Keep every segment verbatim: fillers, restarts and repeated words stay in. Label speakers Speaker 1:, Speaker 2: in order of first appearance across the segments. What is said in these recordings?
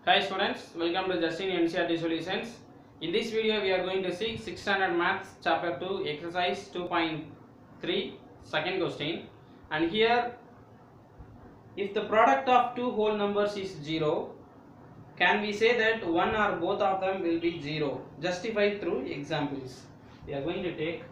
Speaker 1: Hi students, welcome to Justin N C E R T Solutions. In this video we are going to see sixth standard maths chapter two exercise two point three second question, and here if the product of two whole numbers is zero, can we say that one or both of them will be zero? Justify through examples. We are going to take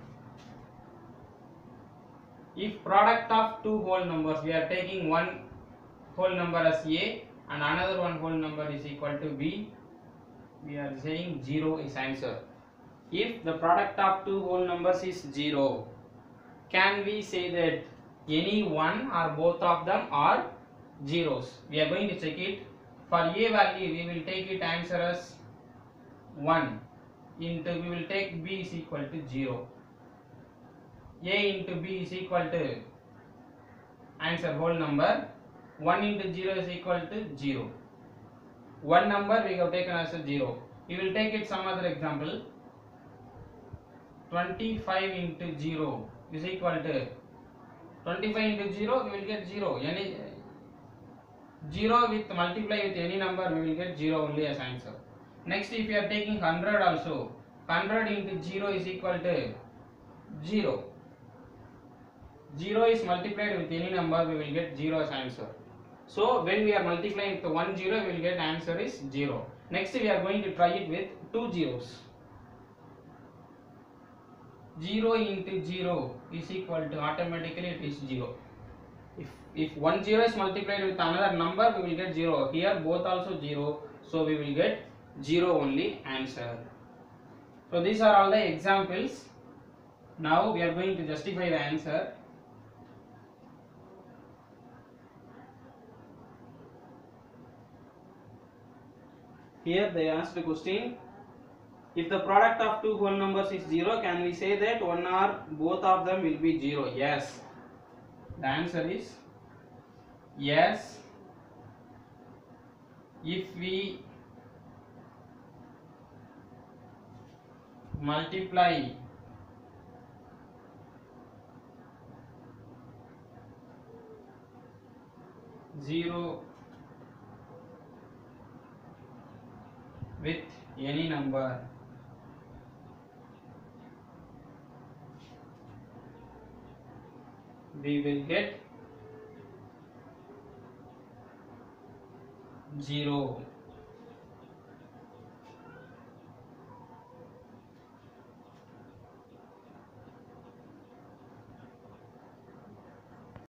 Speaker 1: if product of two whole numbers, we are taking one whole number as A and another one whole number is equal to B, we are saying zero is answer. If the product of two whole numbers is zero, can we say that any one or both of them are zeros? We are going to check it. For A value we will take it answer as one into, we will take B is equal to zero. A into B is equal to answer whole number, one into zero is equal to zero. One number we have taken as a zero. We will take it some other example. twenty-five into zero is equal to twenty-five into zero, we will get zero. Any zero with multiply with any number, we will get zero only as answer. Next, if you are taking one hundred also, one hundred into zero is equal to zero. zero is multiplied with any number, we will get zero as answer. So when we are multiplying with one zero, we will get answer is zero. Next we are going to try it with two zeros. zero into zero is equal to, automatically it is zero. If, if one zero is multiplied with another number, we will get zero. Here both also zero, so we will get zero only answer. So these are all the examples. Now we are going to justify the answer. Here they asked the question, if the product of two whole numbers is zero, can we say that one or both of them will be zero? Yes. The answer is yes. If we multiply zero with any number, we will get zero.